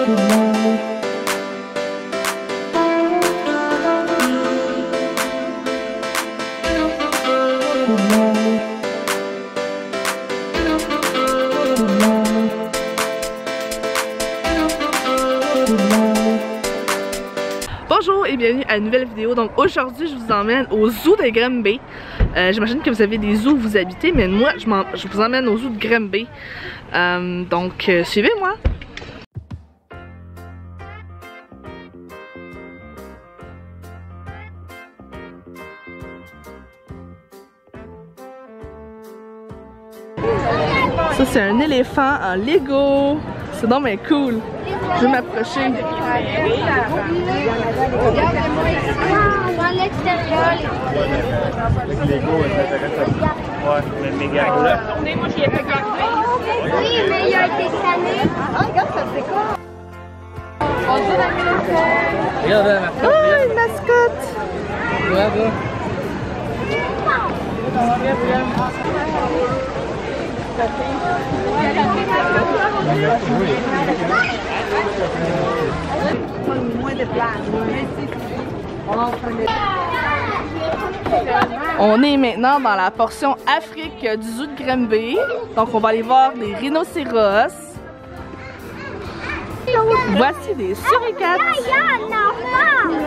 Bonjour et bienvenue à une nouvelle vidéo. Donc aujourd'hui je vous emmène au zoo de Granby. J'imagine que vous avez des zoos où vous habitez, mais moi je vous emmène au zoo de Granby. Donc suivez-moi. Ça c'est un éléphant en Lego. C'est donc bien cool. Je vais m'approcher. Dans l'extérieur. Avec Lego, ça s'intéresse à... Ouais, mais méga cool. Moi, j'y ai pas gardé. Oui, mais il a été scanné. Ah, regarde, ça se décore. On dit la mascotte. Regarde la mascotte. Oh, une mascotte. Regarde. On est maintenant dans la portion Afrique du zoo de Granby. Donc on va aller voir des rhinocéros. Voici des suricates. Il y a un enfant.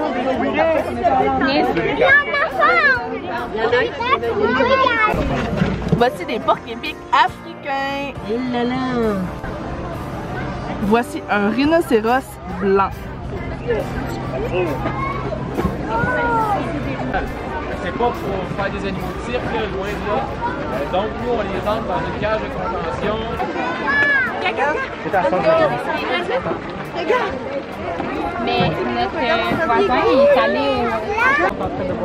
Voici des porcs-épics africains. Voici un rhinocéros blanc. C'est pas pour faire des animaux de cirque, loin de là. Donc nous, on les entre dans une cage de contention. C'est ta faute. Regarde. Mais notre voisin il est allé au...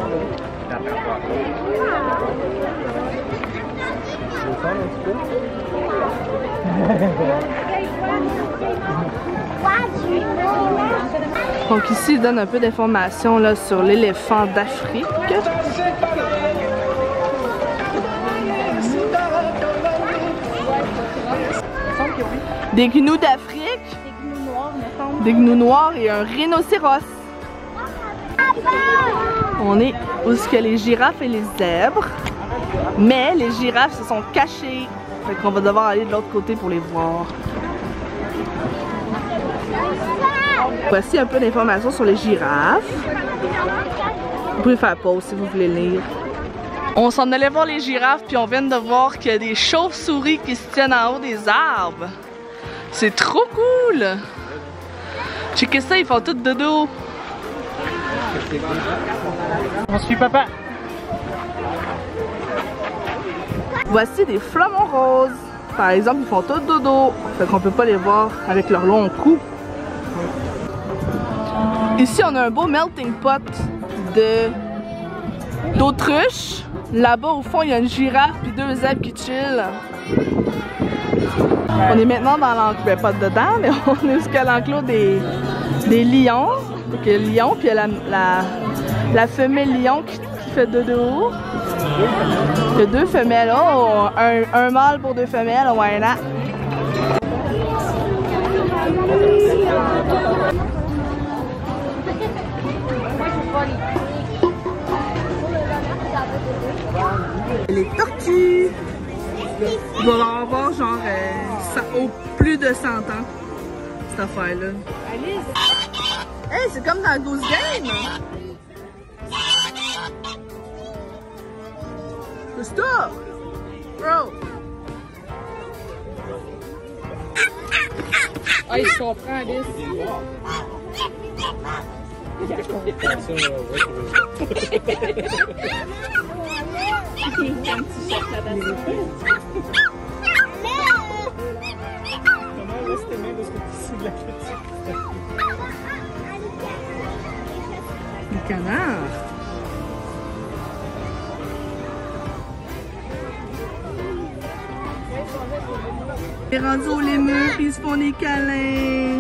Donc ici, il donne un peu d'informations là sur l'éléphant d'Afrique. Des gnous d'Afrique. Des gnous noirs, me semble. Des gnous noirs et un rhinocéros. On est où est-ce qu'il y a les girafes et les zèbres. Mais les girafes se sont cachées. Fait qu'on va devoir aller de l'autre côté pour les voir. Voici un peu d'informations sur les girafes. Vous pouvez faire pause si vous voulez lire. On s'en allait voir les girafes puis on vient de voir qu'il y a des chauves-souris qui se tiennent en haut des arbres. C'est trop cool! Checkez ça, ils font tout dodo. On suit papa. Voici des flamants roses. Par exemple, ils font tout dodo. Fait qu'on peut pas les voir avec leur long cou. Ici, on a un beau melting pot d'autruche. Là-bas, au fond, il y a une girafe et deux zèbres qui chillent. On est maintenant dans l'enclos, ben pas dedans, mais on est jusqu'à l'enclos des lions. Donc il y a le lion, puis il y a la femelle lion qui fait dodo. Il y a deux femelles, oh, un mâle pour deux femelles, ouais là. Les tortues. Il va en avoir genre au plus de 100 ans, cette affaire-là. Hey, c'est comme dans Goose Game! C'est ça! Bro! Ah, il comprend, Alice. Le canard! Les rendus aux lémurs, puis ils se font des câlins!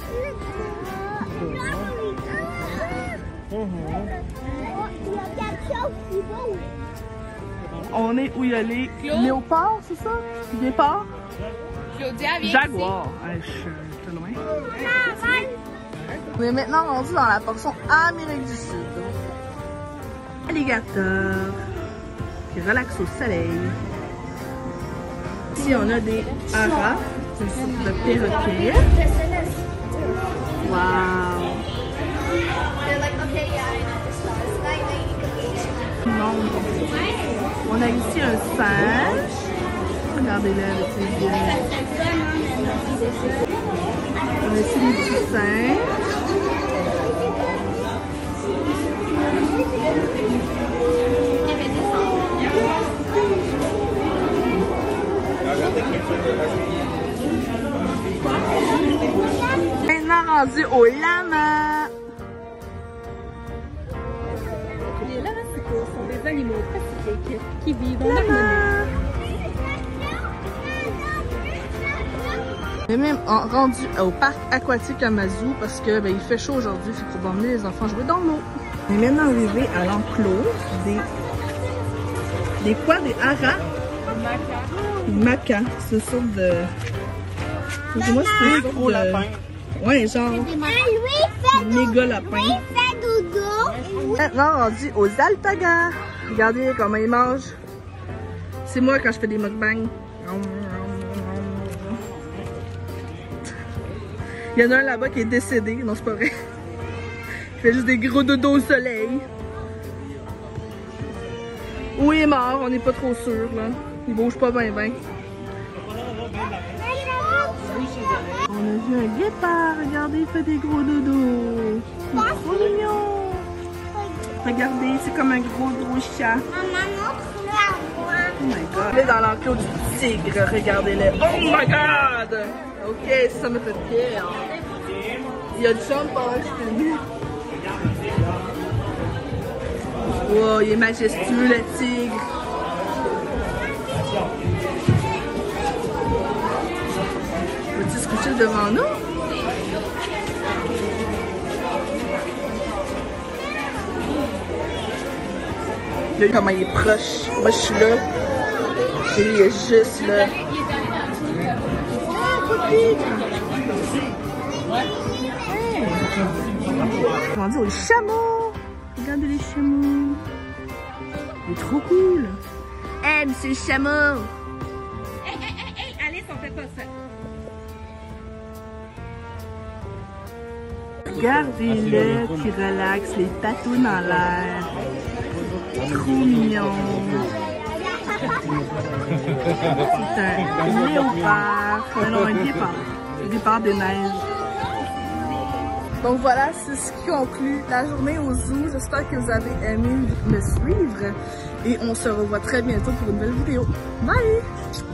On est où il y a les léopards, c'est ça? Guépards? Claudia, viens Jaguar. Ah, je suis loin. On est maintenant rendu dans la portion Amérique du Sud. Alligator qui relaxe au soleil. Ici, on a des haras, c'est une sorte de perroquet. Wow! On a ici un singe. Regardez-le avec ses yeux. On a ici des petits singes. Maintenant rendu au lama. Les lamassicos sont des animaux pacifiques qui vivent en harmonie. On est même rendu au parc aquatique Amazou parce que il fait chaud aujourd'hui, il faut emmener les enfants jouer dans l'eau. On est maintenant arrivé à l'enclos des quoi? Des haras? Des macas. C'est une sorte de... Moi, c'est un gros lapin. Ouais, genre... méga lapin. Maintenant rendu aux alpagas. Regardez comment ils mangent. C'est moi quand je fais des mukbangs. Il y en a un là-bas qui est décédé. Non, c'est pas vrai. Il fait juste des gros dodos au soleil. Ou il est mort, on n'est pas trop sûr là. Il bouge pas bien bien. On a vu un guépard, regardez, il fait des gros dodos. C'est trop mignon. Regardez, c'est comme un gros chat. Oh my god. Il est dans l'enclos du tigre, regardez-le. Oh my god! Ok, ça me fait fier. Il y a du champ pendant que je filme. Wow, il est majestueux le tigre. Vas-tu se coucher devant nous? Regardez comment il est proche. Moi je suis là. Et lui il est juste là. On dit aux chameaux. Regardez les chameaux. Il est trop cool. Hey, monsieur le chameau. Hey, Alice, on fait pas ça. Regardez-le qui relaxe les patounes en l'air. Trop mignon. C'est un léopard. Non, un guépard. Un guépard des neiges. Donc voilà, c'est ce qui conclut la journée au zoo. J'espère que vous avez aimé me suivre. Et on se revoit très bientôt pour une nouvelle vidéo. Bye!